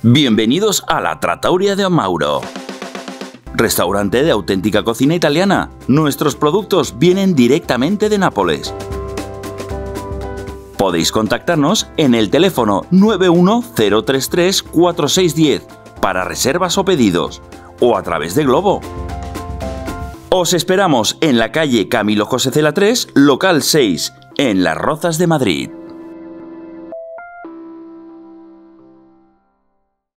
Bienvenidos a la Trattoria de Mauro. Restaurante de auténtica cocina italiana. Nuestros productos vienen directamente de Nápoles. Podéis contactarnos en el teléfono 910334610 para reservas o pedidos, o a través de Globo. Os esperamos en la calle Camilo José Cela 3, local 6, en Las Rozas de Madrid.